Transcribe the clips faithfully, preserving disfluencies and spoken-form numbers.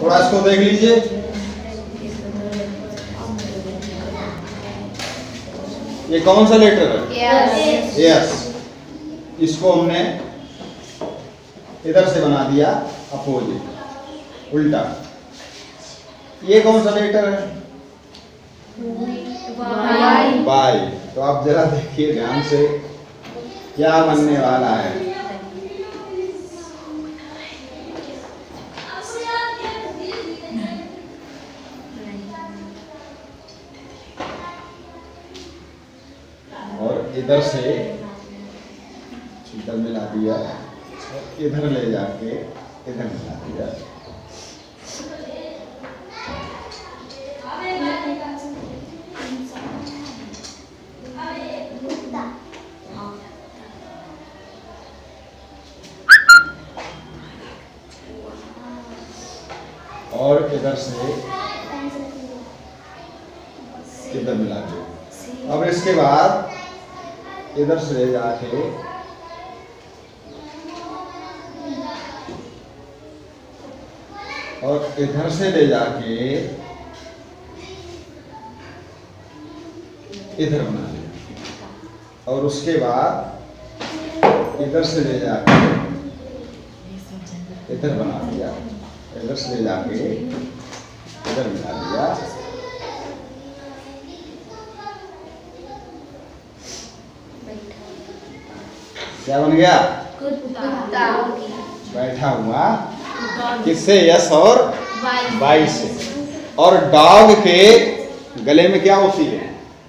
थोड़ा इसको देख लीजिए। ये कौन सा लेटर है? यस। यस। इसको हमने इधर से बना दिया अपोजिट, उल्टा। ये कौन सा लेटर है? वाई। बाई। तो आप जरा देखिए ध्यान से क्या बनने वाला है। और इधर से इधर मिला दिया, इधर ले जाके इधर मिला दिया। और इधर से इधर मिला दिया। अब इसके बाद इधर से ले जाके और इधर से ले जाके इधर बना लिया। और उसके बाद इधर से ले जाके इधर बना दिया, इधर से ले जाके इधर मिला दिया। क्या बन गया? कुत्ता। बैठा हुआ। किससे? यस और वाई। वाई से। और डॉग के गले में क्या होती है?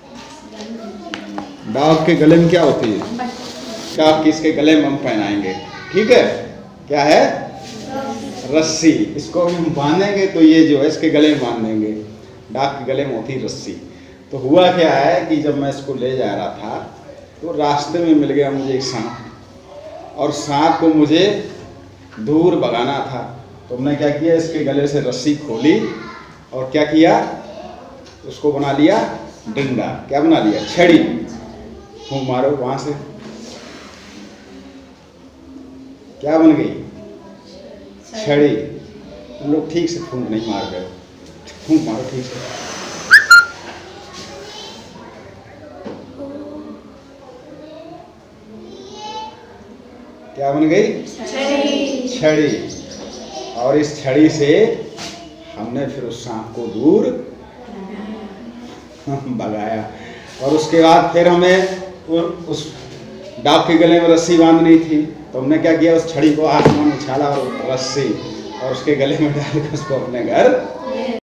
डॉग के गले में क्या होती है? क्या किसके गले में हम पहनाएंगे? ठीक है, क्या है? रस्सी। इसको हम बांधेंगे तो ये जो है इसके गले में बांध देंगे। डॉग के गले में होती है रस्सी। तो हुआ क्या है कि जब मैं इसको ले जा रहा था तो रास्ते में मिल गया मुझे एक सांप, और सांप को मुझे दूर भगाना था। तो हमने क्या किया, इसके गले से रस्सी खोली और क्या किया, उसको बना लिया डंडा। क्या बना लिया? छड़ी। फूंक मारो वहां से, क्या बन गई? छड़ी। तुम लोग ठीक से फूंक नहीं मार रहे हो, फूंक मारो ठीक से। क्या बन गई? छड़ी। छड़ी। और इस छड़ी से हमने फिर उस सांप को दूर भगाया। और उसके बाद फिर हमें उस डॉग के गले में रस्सी बांधनी थी। तो हमने क्या किया, उस छड़ी को आसमान में उछाला और रस्सी और उसके गले में डालकर उसको अपने घर